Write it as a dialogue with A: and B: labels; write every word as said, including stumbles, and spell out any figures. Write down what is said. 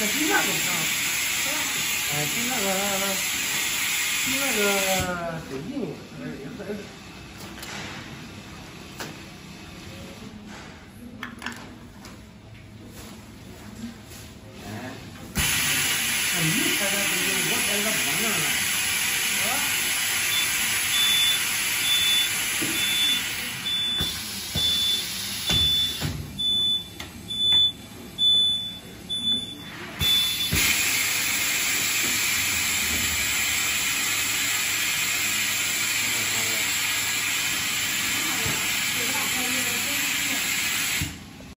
A: 这比那个强。哎，比那个比那个得硬，还还。哎，你开的是我开的。